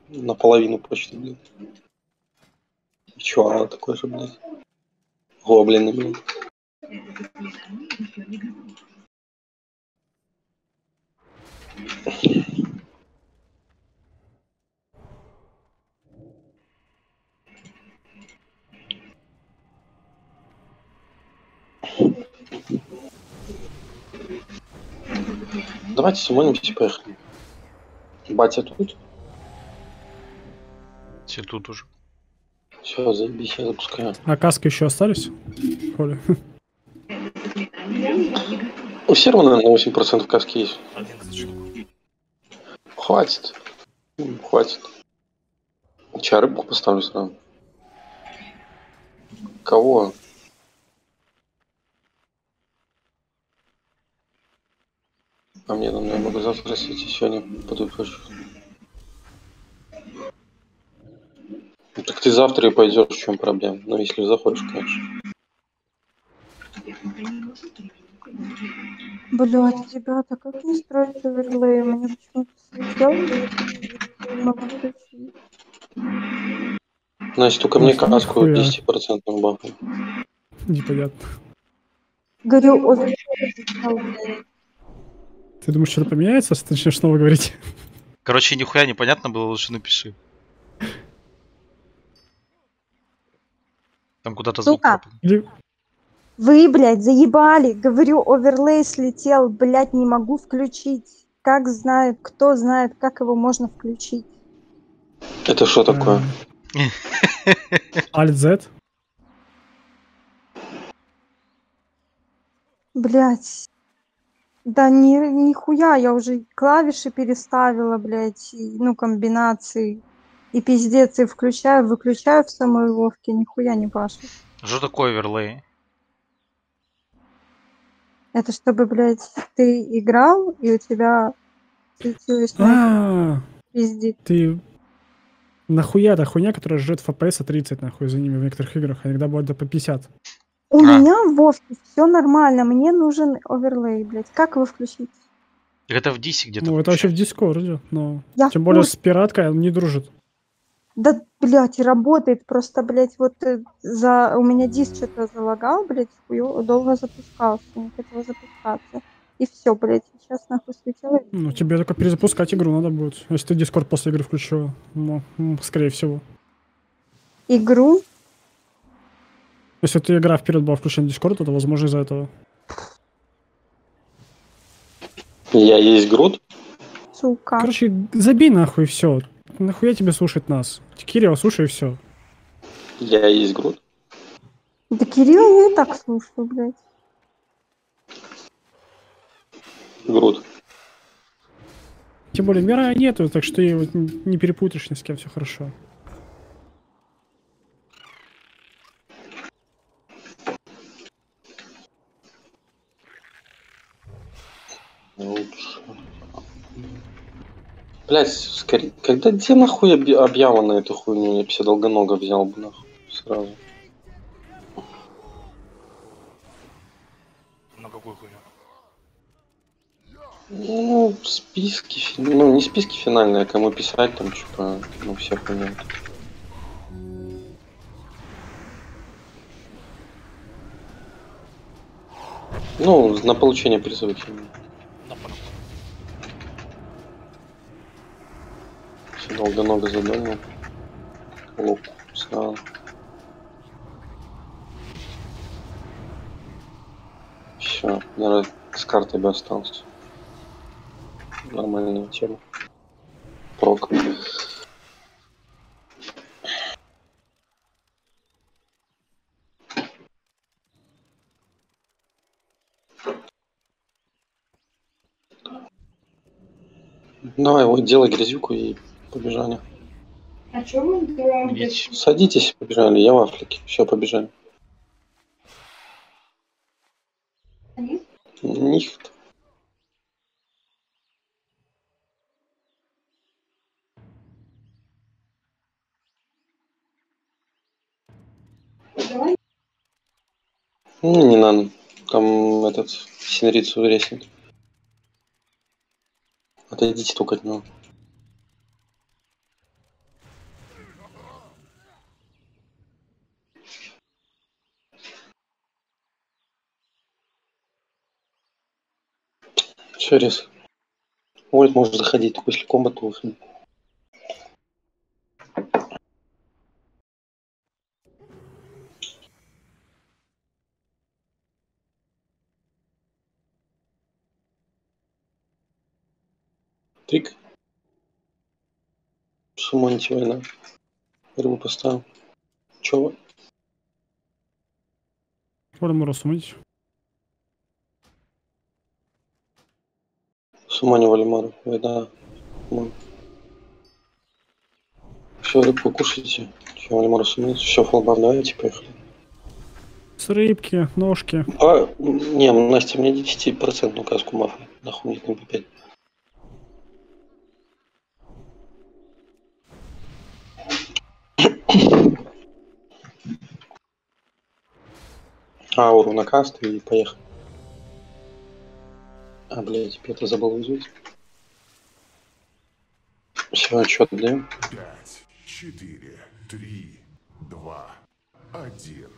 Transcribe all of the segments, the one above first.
Наполовину почты, блин. Чё, такой же, блядь. Гоблины, блин. Давайте сумонимся, поехали. Батя тут? Все тут уже. Все, заебись, я запускаю. А каски еще остались? Коля? У серого, наверное, на 8% каски есть. 11 штук. Хватит. Хватит. Сейчас рыбку поставлю сразу. Кого? А мне там я могу завтра спросить, сегодня пойду хочу. Ну, так ты завтра и пойдешь, в чем проблема? Ну, если захочешь, конечно. Блять, ребята, как не строить оверлей? Мне почему-то слетел, не могу включить. Значит, только мне Настя, каску нихуя. 10% бахнул. Непонятно. Говорю, оверлей слетел, блядь. Ты думаешь, что-то поменяется, если ты начнешь снова говорить? Короче, нихуя непонятно было, лучше напиши. Там куда-то звук Сука. пропал. Или... Вы, блядь, заебали. Говорю, оверлей слетел, блядь, не могу включить. Как знает, кто знает, как его можно включить. Это что такое? Alt-Z? Блядь. Да нихуя, я уже клавиши переставила, блядь, и, ну, комбинации. И пиздец, и включаю, выключаю в самой Вовке, нихуя не пашет. Что такое оверлей? Это чтобы, блядь, ты играл, и у тебя светилось на пиздит. Ты... Нахуя эта хуйня, которая жрет FPS 30, нахуй, за ними в некоторых играх, а иногда бывает до по 50. У меня в Вовке все нормально, мне нужен оверлей, блядь. Как его включить? Это в Дисе где-то. Ну, это вообще в Дискорде, но... Я Тем в более курсе. с пираткой он не дружит. Да, блядь, и работает просто, блядь, вот у меня диск что-то залагал, блядь, хуё, долго запускался, не хотел запускаться. И все, блядь, сейчас нахуй слетело. Ну, тебе только перезапускать игру надо будет. Если ты Дискорд после игры включила. Ну, скорее всего. Игру? Если ты игра вперед была включена Дискорд, то возможно из-за этого. Я есть Грут? Сука. Короче, забей нахуй все. Нахуя тебе слушать нас? Кирилл, слушай и все. Я есть Грут? Да Кирилл я и так слушаю, блядь. Грут. Тем более мира нету, так что его не перепутаешь ни с кем, все хорошо. Блять, скорее, где нахуй объява на эту хуйню? Я бы себе долгонога взял бы нахуй сразу. На какую хуйню? Ну, списки, ну не списки финальные, а кому писать там, типа, ну все хуйня. Ну, на получение призовых. Все долго-много задумал. Лук снял. Все, наверное, с картой бы остался. Нормальная тема. Прок. Давай, вот делай грязюку и побежали. А чё мы делаем? Видите? Садитесь, побежали, я в Африке. Все, побежали. Нихт. Ну, не надо. Там этот синрицу резнет. Отойдите только от него. Все, рез. Ой, может заходить только если комбат выходит. Тык. Сумоните война. Рыбу поставил. Чего? Можем рассумить. Сумони Вальмару. Война. Все, рыбку кушайте. Че, Вальмару сумеете? Все, фолбам, давайте, поехали. С рыбки, ножки. А, не, Настя, мне 10% каску мафа. Нахуй нет, не по 5. Ауру на каст и поехали. А, блядь, Петр забыл вызвать. Все, отчет даем. 5, 4, 3, 2, 1.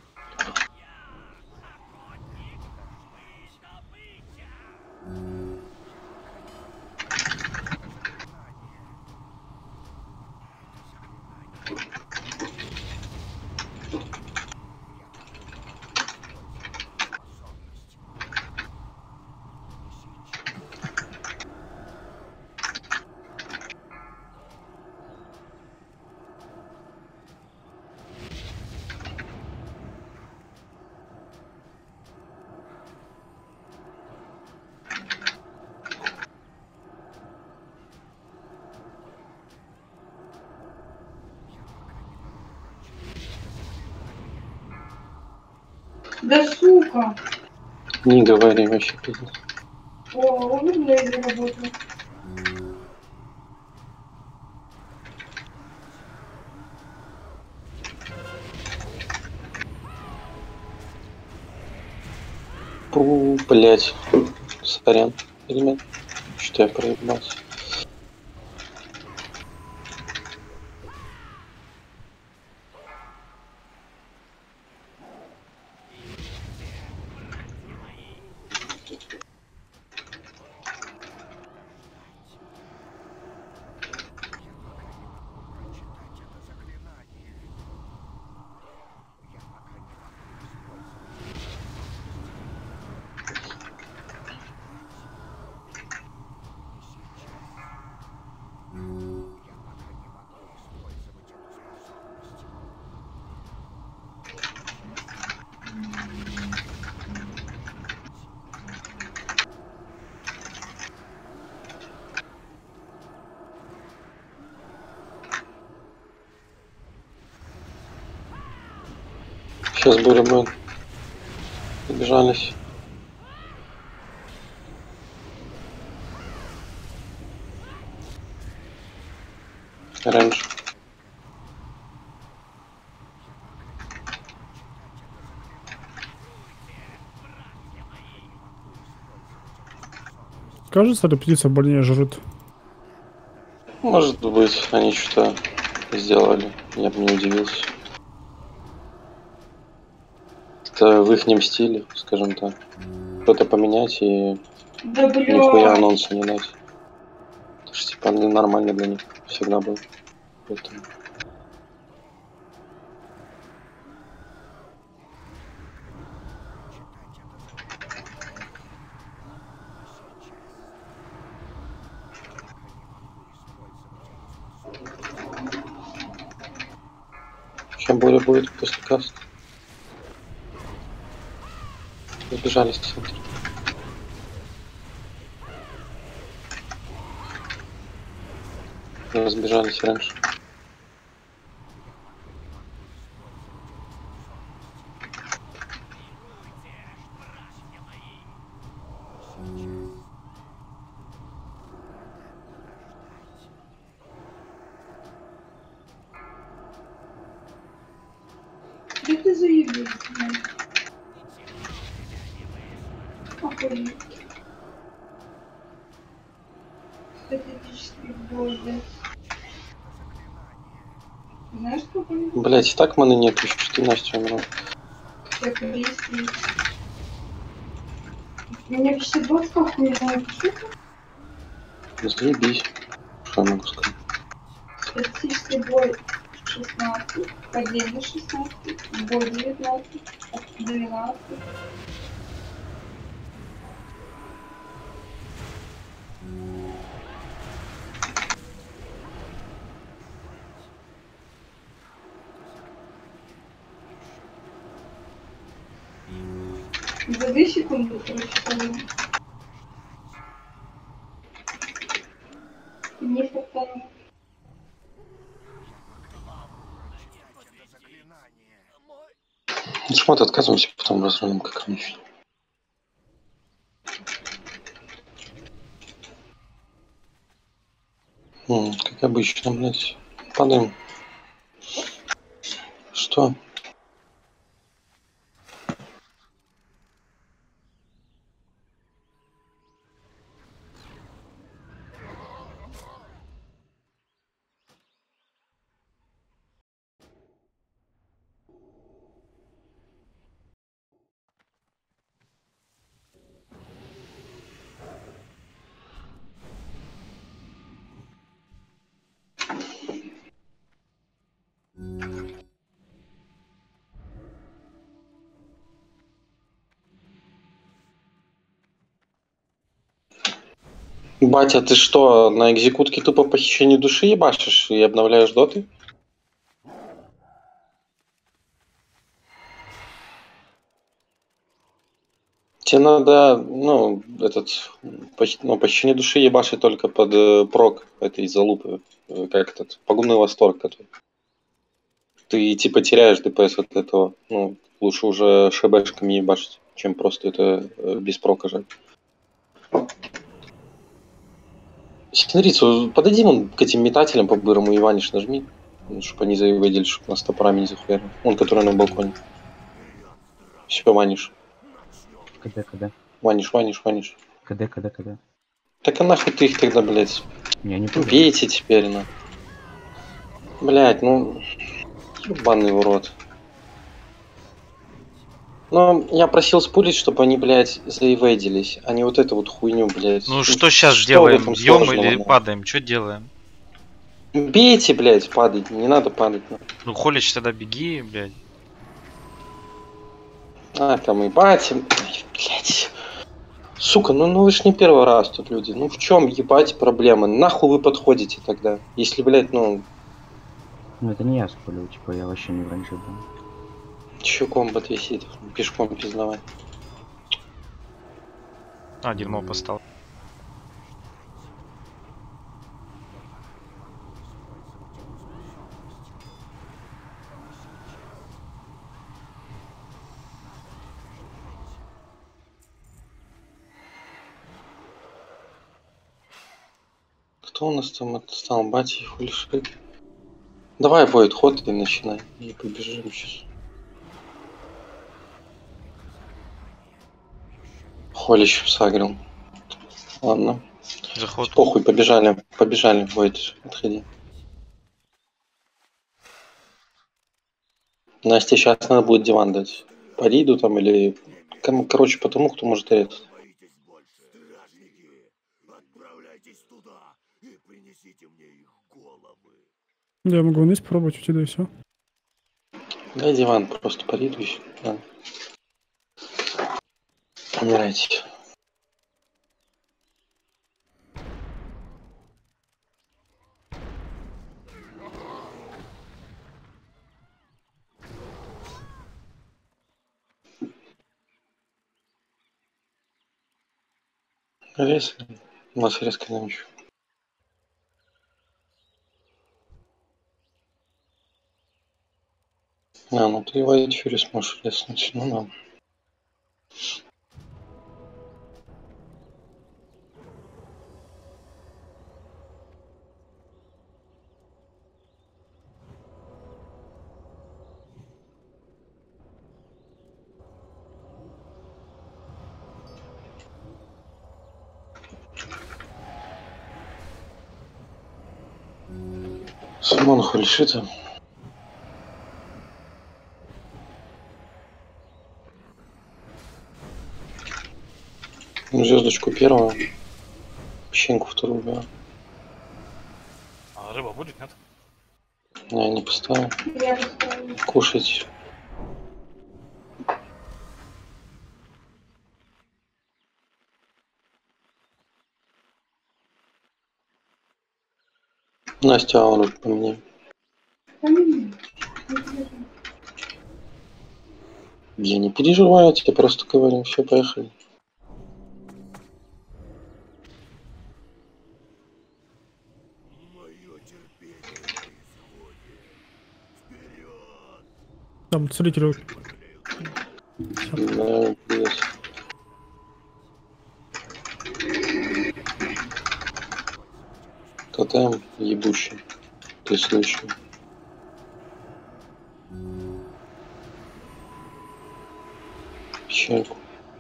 Да сука! Не говори вообще, пиздец. О, оверлей работает. Пу, блять. Сорян, ребят. Что я проебался. Сейчас буря будет. Побежались. Раньше. Кажется, репетиция больнее жрут. Может быть, они что-то сделали. Я бы не удивился. Это в ихнем стиле, скажем так. Что-то поменять и Да нихуя бля. анонса не дать. Это ж типа нормально для них всегда было. Поэтому... Чем более будет после каста. Забежали в центр. Разбежались раньше. Да ты заебись, блядь. Охуеть. Статистический бой, блядь. Знаешь, сколько у них Блять, и так маны нет, еще что ты Настя умрал. всех есть? У меня вообще доска охуенная, шутка? Заебись. Что я могу сказать? Статический бой 16, падение 16, бой 19, 12. За 2 секунды, короче, падаю. Не стартануло. Смотри, отказываемся, потом разрулим как раньше. Как обычно, блядь. Падаем. Что? Батя, ты что, на экзекутке тупо похищение души ебашишь и обновляешь доты? Тебе надо, похищение души ебашить только под прок этой залупы. Как этот, погубный восторг который. Ты типа теряешь ДПС от этого. Ну, лучше уже ШБшками ебашить, чем просто это без прока жать. Синрицу, подойди вон к этим метателям по-бырому и ваниш нажми, чтобы они заявили, чтобы нас топорами не захуярили. Он, который на балконе. Все, ваниш. КД. Ваниш. КД. Так а нахуй ты их тогда, блядь? Я не понял. Бейте теперь, на. Блядь, ну... Ебаный урод. Но я просил спулить, чтобы они, блядь, заевейдились, а не вот эту вот хуйню, блядь. Ну что сейчас в делаем? этом Бьем сложного, или на? падаем? Что делаем? Бейте, блядь, падать, не надо падать. На. Ну Холич, тогда беги, блядь. А, там и батя, блядь. Сука, ну вы ж не первый раз тут люди. Ну в чем, ебать, проблема? Нахуй вы подходите тогда? Если, блядь, ну... Ну это не я спалил, типа я вообще не в раньше был. Чё комбат висит? Пешком пиздавай. А, дерьмо поставил. Кто у нас там отстал? Батя и хулиши. Давай, Войд, ход и начинай. И побежим сейчас. Холич сагрил. Ладно. Заход. Похуй, побежали. Побежали, Войд, отходи. Насте сейчас надо будет диван дать. Подойду там или... Короче, потому кто может это. Я могу вниз попробовать уйти, да и все. Дай диван, просто подойду еще. Да. Помирайте. Резко. У вас резко на ночь. А, ну ты в эфире сможешь резнуть. Ну да. Самон хулишита. Звездочку первую. Песчинку вторую, да. А рыба будет, нет? Я не поставил. Я поставлю. Кушать. Настя, ауру по мне. Я не переживаю, я тебе просто говорю. Все, поехали. Там целитель. Да, есть. Тотем ебущий. Ты слышал. Пещерку.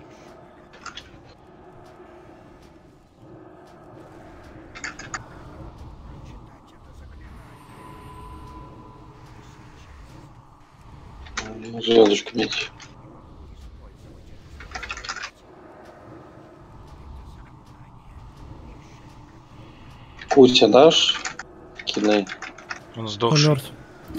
Звездочку бить. Кутя дашь? Кидай. Он Он сдохший. мертв.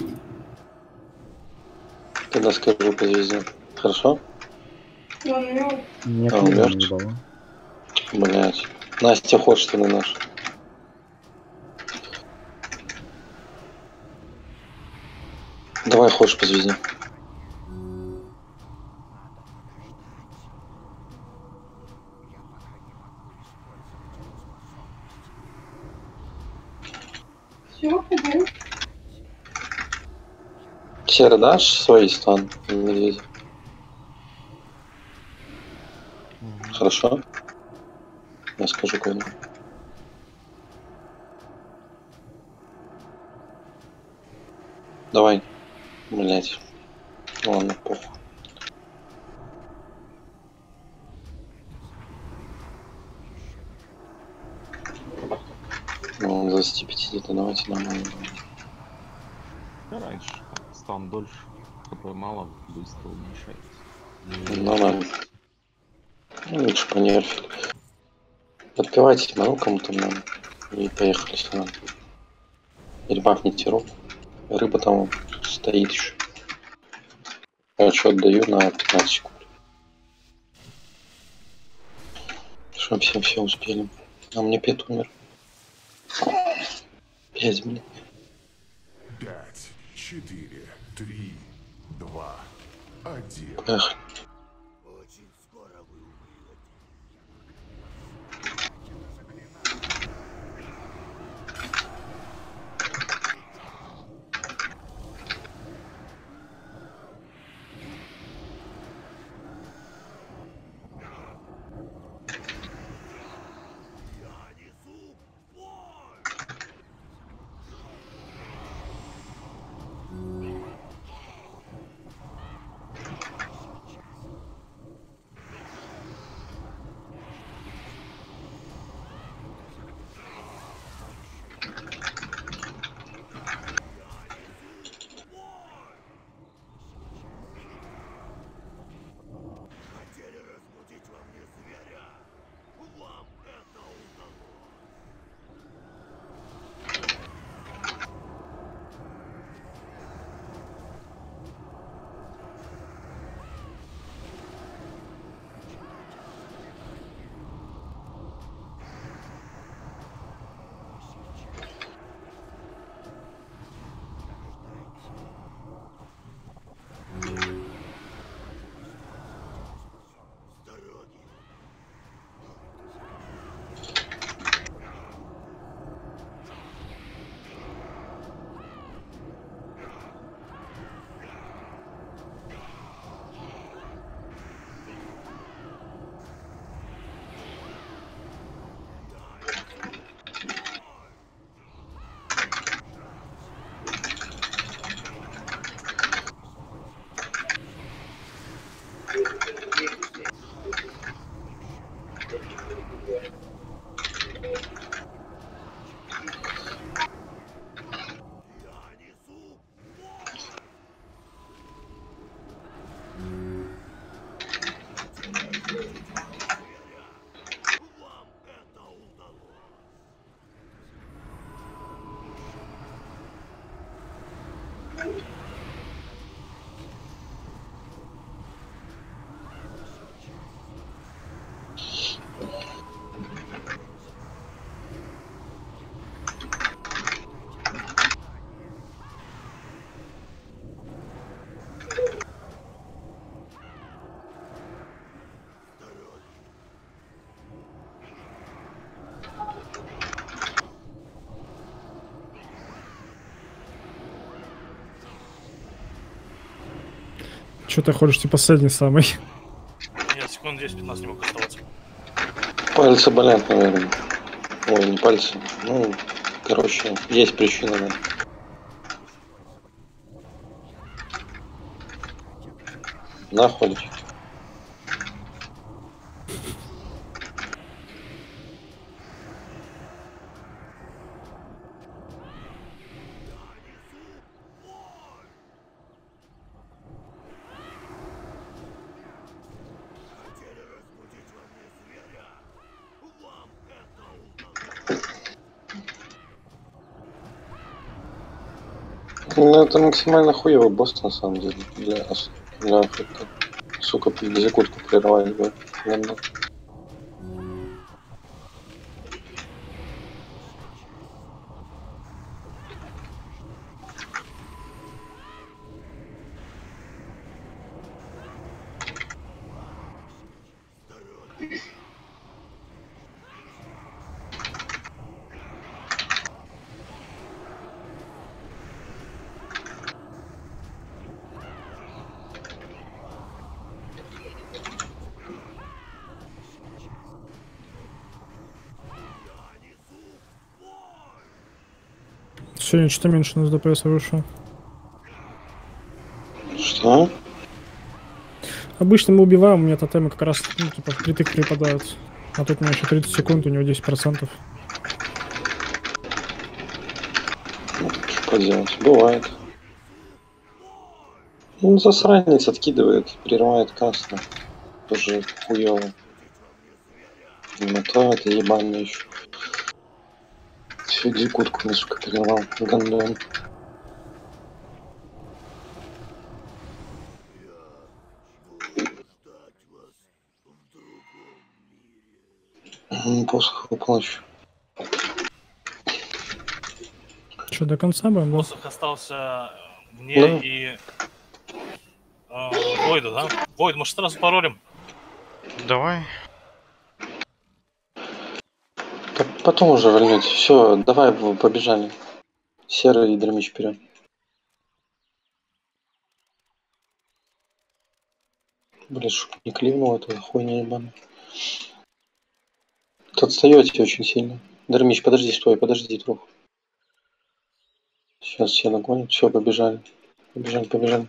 Тогда скажу по звезде. Хорошо? Он мёртв. Мне А, клуб мертв? не было. Блять. Настя, хочешь ты на наш? Давай хочешь по звезде. Все, ходил. Серый дашь свой стан, медведь? Хорошо? Я скажу кому. Давай. Блять. Ладно, похуй. Ну, 25 где-то, давайте нормально. Раньше стан дольше, ХП мало, быстро уменьшается. Нормально. Ну, лучше понерфить. Подпевайте могу кому-то надо. И поехали сюда. Или бахните рыбу. Рыба там стоит еще. Короче, отдаю на 15 секунд. Чтоб все успели. А мне Пет умер. 5, блин. 5, 4, 3, 2, 1. Поехали. Че ты ходишь, типа, последний самый? Я секунд 10-15 не мог оставаться. Пальцы болят, наверное. Ой, не пальцы. Ну, короче, есть причина, да. Нахуй. Ну, это максимально хуёвый босс, на самом деле, для Африки. Сука, экзекутку прервать бы. Ладно. Сегодня что-то меньше у нас ДПС вышло. Что? Обычно мы убиваем, у меня тотемы как раз, ну, типа, впритык припадают. А тут у меня еще 30 секунд, у него 10%. Ну, что поделать, бывает. Ну, засранец откидывает, прерывает каста. Тоже хуёво. Ну, то это ебаный еще. Всю дикутку мне, сука, перервал. Гандон. Посох плачу. Что, до конца будем, да? Посох остался мне Да. и Войду, да? Войд, может сразу паролем? Давай. Потом уже вольнете. Все, давай побежали. Серый и Драмич вперед. Блин, чтоб не кливнул это хуйня ебаная. Тут отстаёте очень сильно. Драмич, подожди, стой, подожди, друг. Сейчас все нагонят. Все, побежали. Побежали, побежали.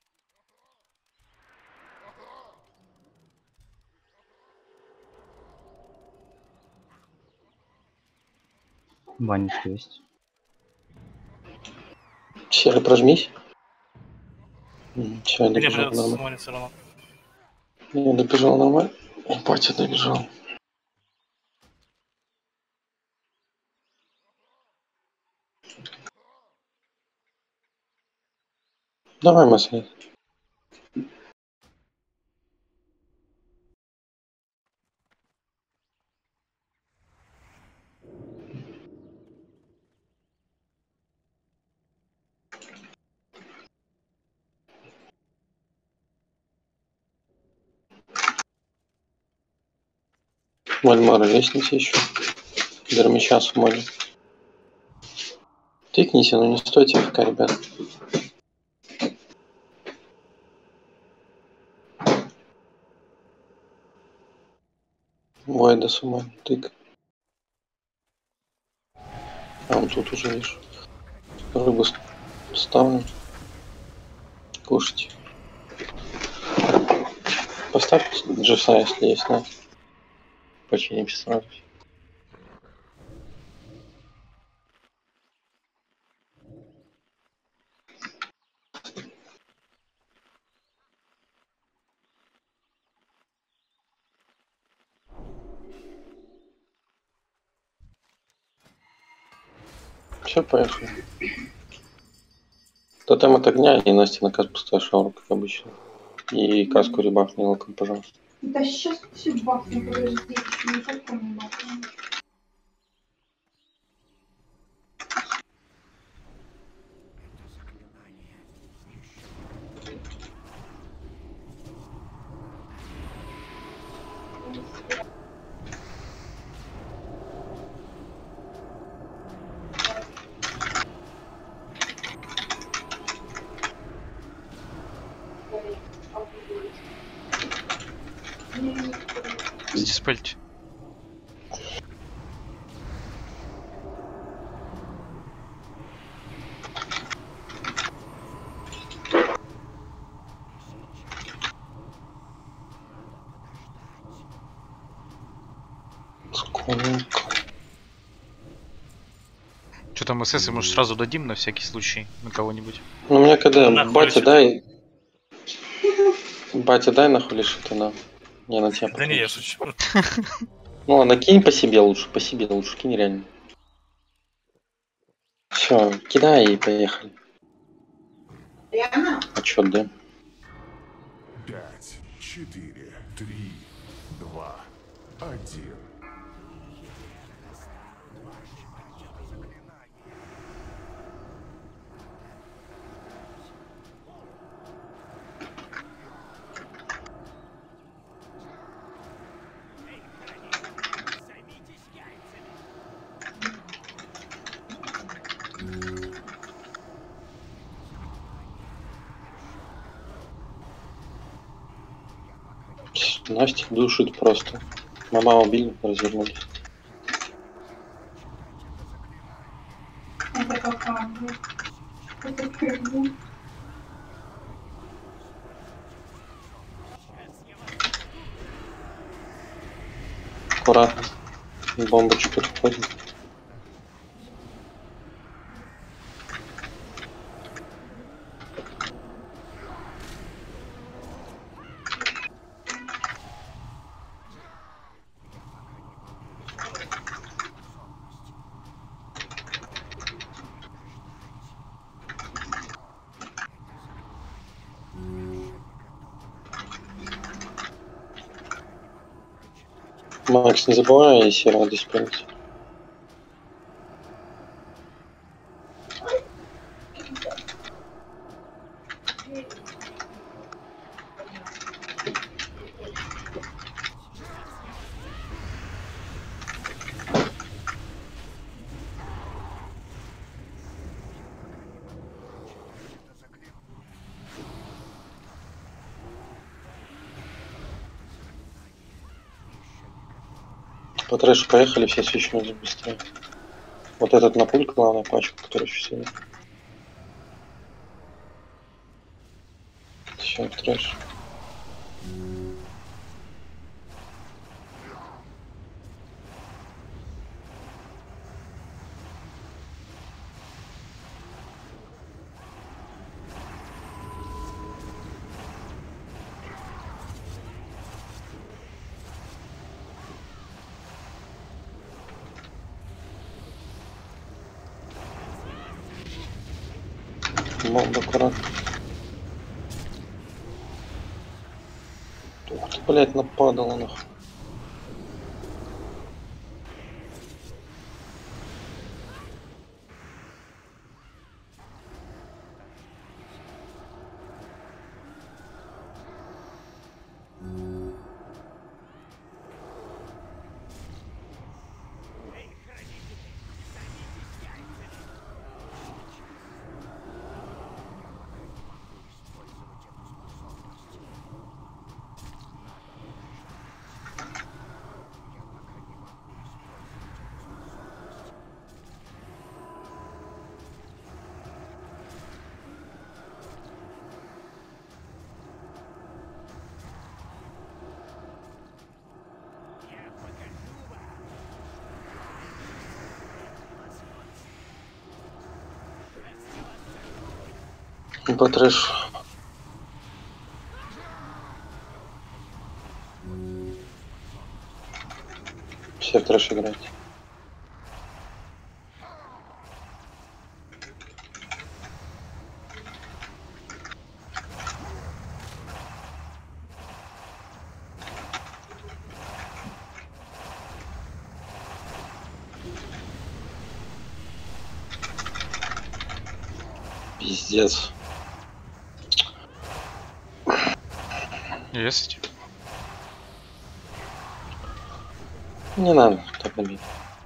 Банничка есть. Серый, прожмись. Все, я Мне добежал придется нормально. смотреть все равно. Я добежал нормально. Ебать, я добежал. Давай, Масай. Вальмара лестница еще. Драмича с моли. Тыкните, но не стойте пока, ребят. Войда с умой. Тык. А, он тут уже, видишь. Рыбу ставлю. Кушать. Поставь джеса, если есть, да. Починимся сразу. Все, поехали. Тотем от огня и Настя на каску пустая шаура, как обычно. И каску ребафни локом, пожалуйста. Да сейчас все бахнем, подожди, еще не так там бахнем. Диспельте. Сколько? Что там СС, может сразу дадим на всякий случай на кого-нибудь? Ну, у меня когда, Нахуй батя, лишь дай... Батя, дай нахуй лишь это на... Не, на тебя. Да не, я шучу. Ну ладно, кинь по себе лучше, кинь реально. Все, кидай и поехали. Отчет, да? 5, 4, 3, 2, 1. Настя душит просто. Мама убили, развернулись. Это какая? Это херня. Аккуратно. Бомбочку подходим. Макс, не забывай, если рады спринтить. По трэшу поехали, все свечи быстрее. Вот этот на пульт, главная пачка, которая еще сильнее. Все, трэш. Бомба аккуратно. Ух ты, блядь, нападала нахуй. По трэшу. Все в трэш играть. Пиздец. Есть. Не надо так набить.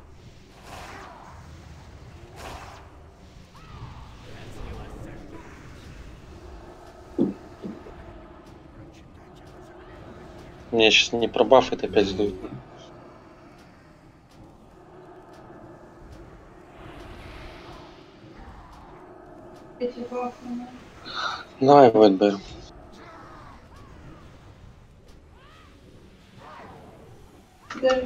Мне сейчас не пробаф, это опять сдают. Эти бафы. Давай, Вайтбер. Даже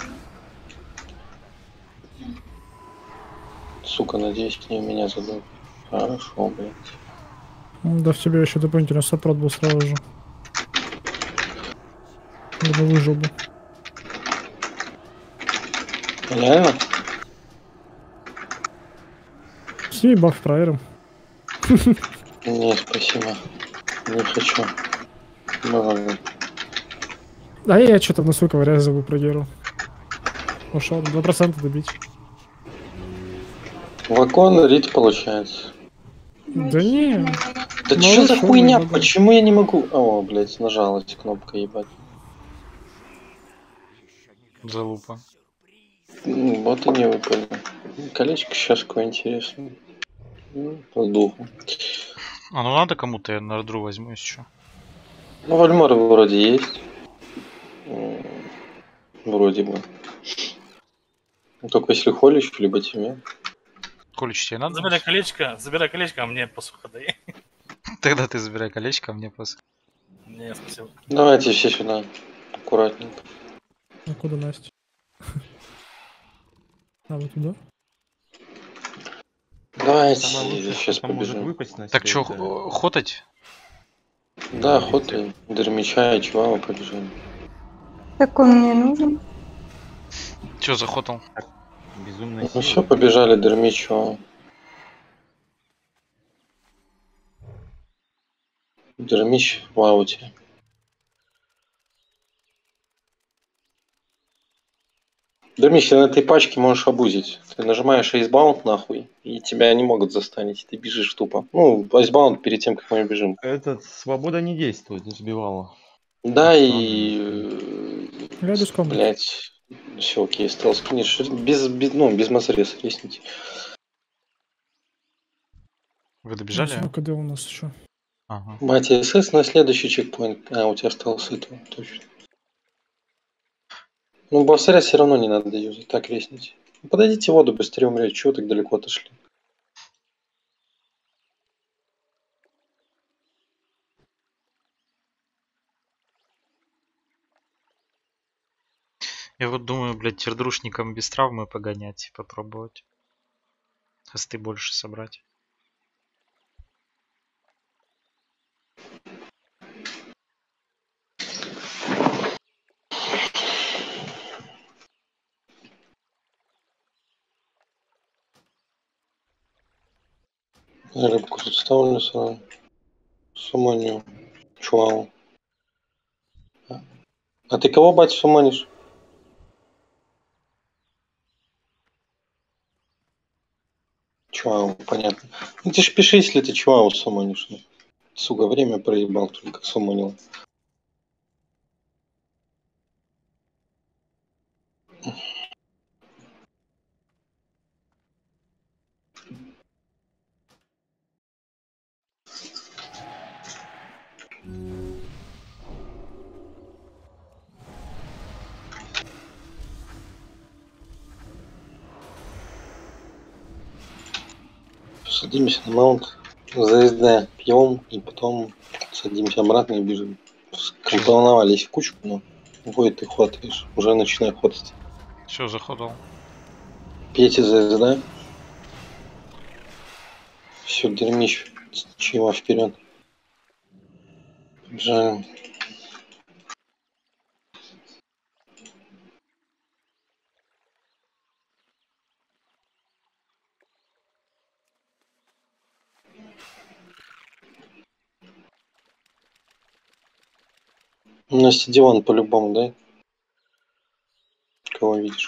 Сука, надеюсь, не меня задают. Хорошо, блядь. Да в тебе еще дополнительный саппорт был сразу же. Либо выжил бы. Реально? Сними баф проверим. Не, спасибо. Не хочу. Ну ладно. А я что-то в носу ковыряюсь, забыл про Геру. Ушел, 2% добить. Вагон рит получается. Да не, Да Ну, что за хорошо, хуйня? вагон. Почему я не могу? О, блядь, нажалась кнопка, ебать. Залупа. Вот и не выпали. Колечко сейчас какое интересное. По духу. А ну надо кому-то, я на рдру возьму еще. Ну, вальмары вроде есть. Вроде бы. Ну, только если холишь, либо тебе. Колич, тебе надо? Забирай колечко, а мне посуха дай. Тогда ты забирай колечко, а мне после. Не, спасибо. Давайте все сюда. Аккуратненько. а куда Настя? А вот туда? Давайте Самое лучшее, сейчас что там может побежим. выпасть на Так себя, что, это хотать? Да, охота, Дермича и Чувава побежим. Так он мне нужен. Че захотал? безумная Ну сила. все, побежали Дермич, Чувава. Дермич в ауте. Дермич, ты на этой пачке можешь обузить. Ты нажимаешь Icebound нахуй, и тебя не могут застанить. Ты бежишь тупо. Ну, Icebound перед тем, как мы бежим. Этот свобода не действует, не сбивала. Да, Странно, и... Я без комнаты. Блять. Все, окей, стелс финиш. Без мастереса ресните. Вы добежали? Ну, КД у нас еще. Ага. Мать СС на следующий чекпоинт. А, у тебя осталось этого, точно. Ну, бассаря все равно не надо юзать, так ресните. Подойдите в воду, быстрее умрете. Чего так далеко отошли? Я вот думаю, блядь, тердрушникам без травмы погонять и попробовать. Хосты больше собрать. Рыбку тут ставлю сразу. Суманю. Чуау. А ты кого, бать, суманишь? Чуау, понятно. Ну ты ж пиши, если ты чуау суманишь. Сука, время проебал, только суманил. Садимся на маунт, ЗСД пьем и потом садимся обратно и бежим. Скомпоновались в кучку, но вой ты хватаешь. Уже начинай хватать. Все, заходал. Пейте ЗСД. Все, дерьмищ. Чего вперед. Бежали. Настя, диван по-любому, да? Кого видишь?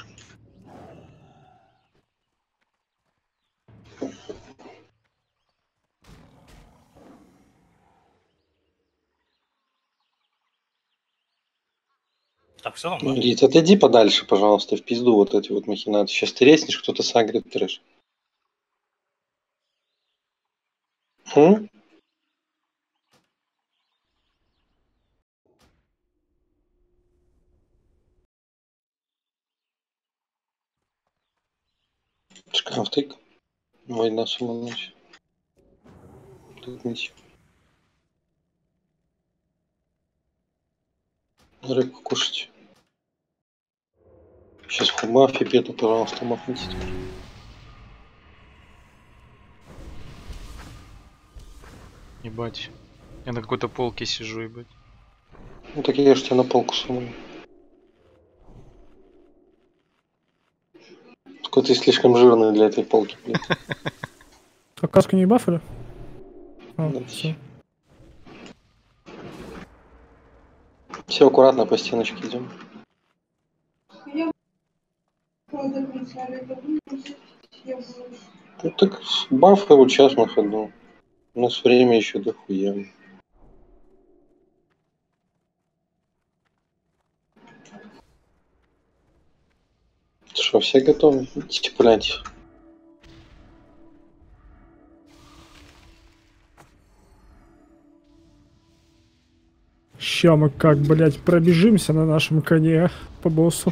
Так, все нормально. Рит, отойди подальше, пожалуйста, в пизду вот эти вот махинации. Сейчас ты резнешь, кто-то сагрит трэш. Шкаф тык. Война с ума ночи. Тыкнись. Рыбку кушать. Сейчас в хубафе пету, пожалуйста, махните. Ебать. Я на какой-то полке сижу, ебать. Ну так я же тебя на полку сумму. Только ты слишком жирный для этой полки, блядь. А каску не бафали? А, Да. все. Все аккуратно по стеночке идем. Я до конца я буду. Ну так баф его час на ходу. У нас время еще дохуя. Что, все готовы? Идите пулять. Ща мы как, блядь, пробежимся на нашем коне по боссу.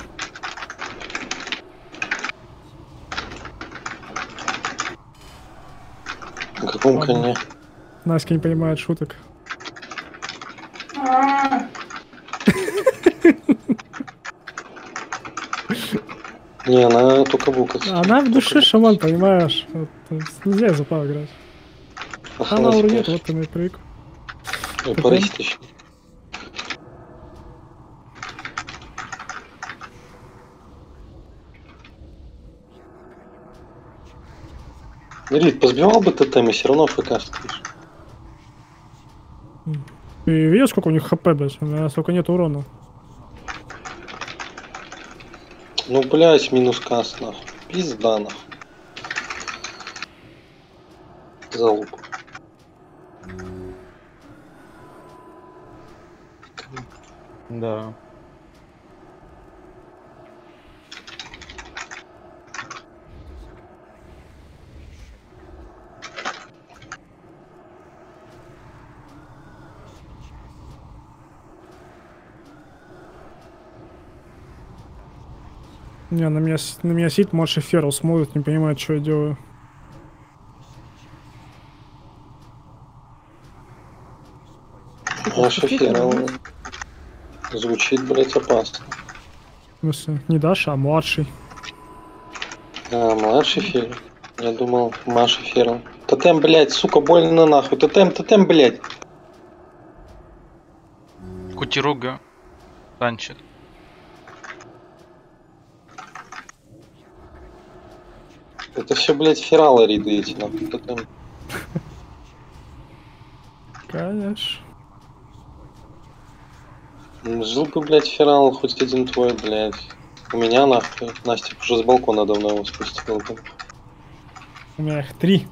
На каком коне? Настя не понимает шуток. Не, она только букать. Она в душе шаман, понимаешь? Вот, нельзя за пау играть. Она урнет, вот он и прыг. Парись еще. Рит, позбивал бы тотем и все равно ФК стоишь. Ты видишь, сколько у них хп, блядь? У меня столько нет урона. Ну, блядь, минус каст, нахуй. Пизда, нахуй. Залуп. Да. Не, на меня сидит младший Ферл, смотрит, не понимает, что я делаю. Маша Ферл звучит, блядь, опасно. В смысле, не Даша, а младший. А, младший Ферл. Я думал, Маша Ферл. Тотем, блядь, сука, больно нахуй. Тотем, блядь. Кутируга танчит. Это все, блядь, фералы риды эти, нахуй. Тотем. Конечно. Жил бы, блядь, ферал хоть один твой, блядь. У меня, нахуй. Настя уже с балкона давно его спустила. У меня их 3.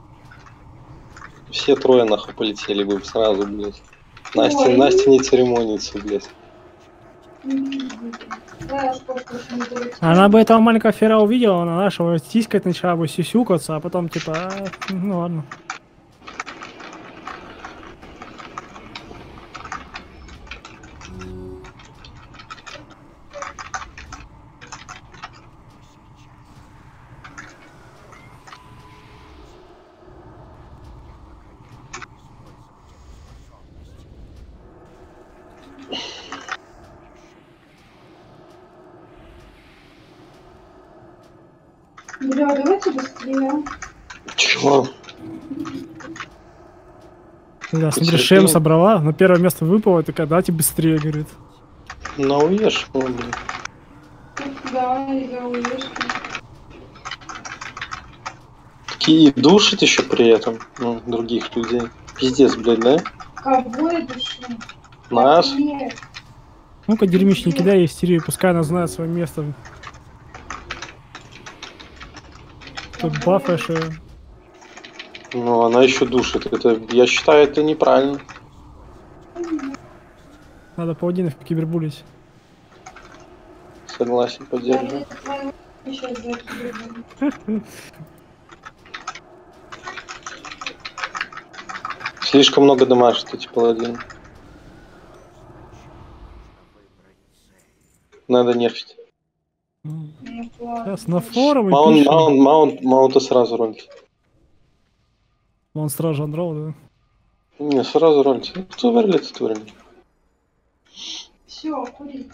Все трое, нахуй, полетели бы сразу, блядь. Настя не церемонится, блядь. Она бы этого маленького Фера увидела, она нашего тискать начала бы сисюкаться, а потом типа, ну ладно. Бля, давайте быстрее. Чего? Да, смотри, Шем собрала, на первое место выпала, и такая, давайте быстрее, говорит. На уешку, блин. Да, я уезжаю. И душит еще при этом, ну, других людей. Пиздец, блядь, да? Кого я душу? Нас? Нет. Ну-ка, дерьмич, не кидай истерию, пускай она знает свое место. Тут бафаешь ее. Ну, она еще душит. Это, я считаю, это неправильно. Надо паладинов кибербулить. Согласен, поддерживаю. Сейчас закидываю. Слишком много дамажит эти паладины. Надо нерфить. Сейчас на форум и Маунта сразу ролить. Он стража дров, да? Не, сразу ролить. Кто верлит, творили? Все, курить.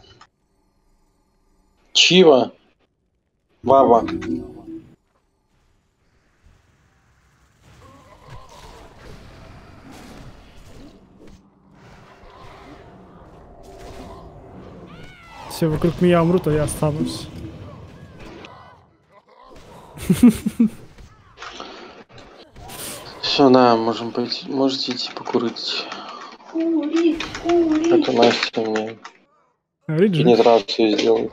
Чива. Вава. Все вокруг меня умрут, а я останусь. Все, да, можем пойти. Можете идти покурить. Курить, курить. Это Настя мне Риджи. пенетрацию сделает.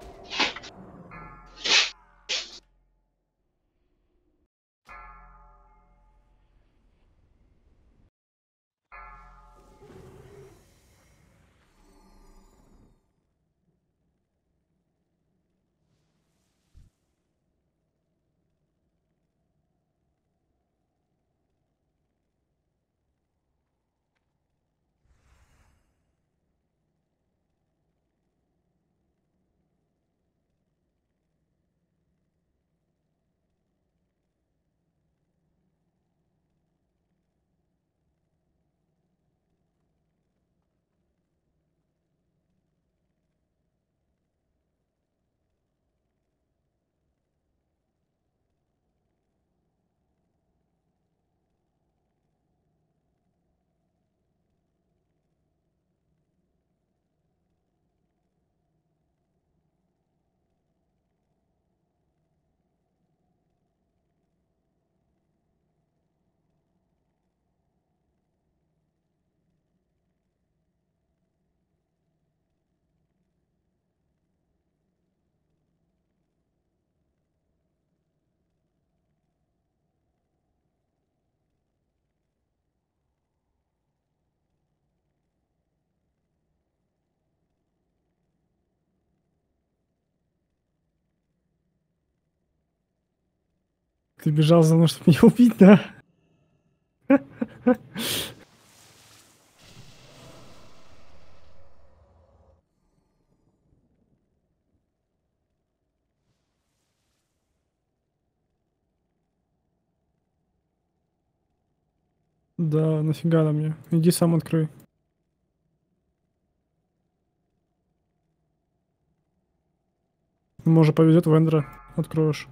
Ты бежал за мной, чтобы меня убить, да? Да, нафига на мне? Иди сам открой. Может повезет вендора, откроешь.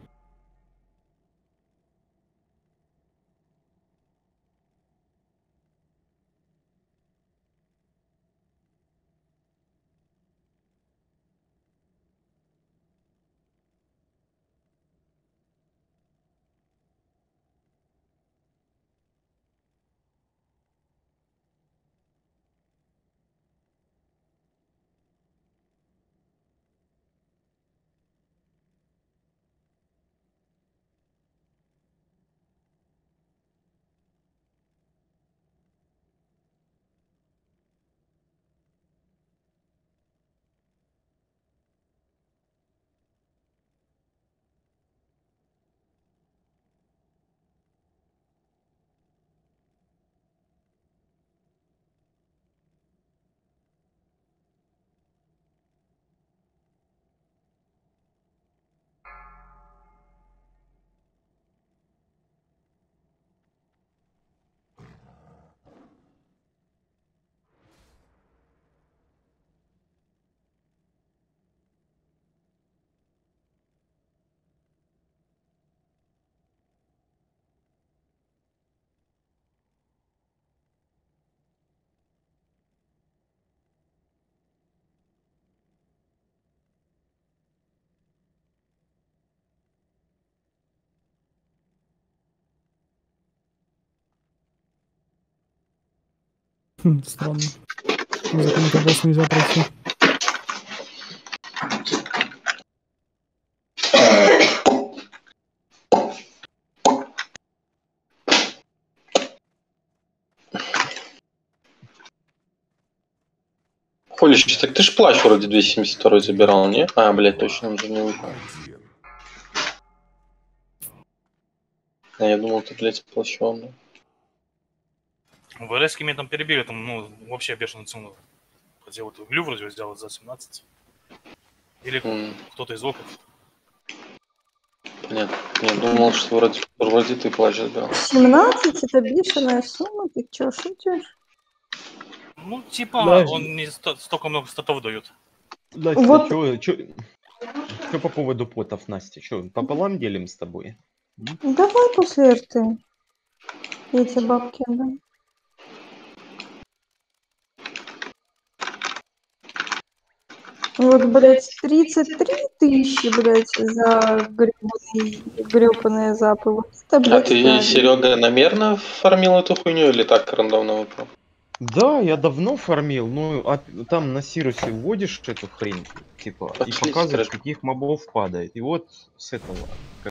Странно. Незаконный босс нельзя пройти. Полищ, так ты ж плащ вроде 272 забирал, не? А, блядь, точно, он же не выпал. А я думал, ты, блядь, сплощенный. В РСке меня там перебили, там, ну, вообще бешеную цену. Хотя вот углю вроде сделал за 17. Или кто-то из оков. Понятно. Я думал, что вроде ты плащ забирал. 17 это бешеная сумма, ты чё, шутишь? Ну, типа, Да. он не столько много статов дает. Настя, Вот. чё по поводу потов, Настя? Чё, пополам делим с тобой? Давай после РТ. Я тебе бабки отдам. Вот, блядь, 33 тысячи, блядь, за грёбаные запы. Вот это, А блядь, ты, да. Серега, намеренно фармил эту хуйню или так рандомно выпал? Да, я давно фармил, ну а там на Сирусе вводишь эту хрень, типа, и Отлично, показываешь, короче. каких мобов падает. И вот с этого